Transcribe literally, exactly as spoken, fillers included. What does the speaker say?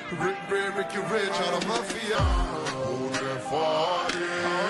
Rick, Rick, Ricky Rich out of Mafia. Who the fuck is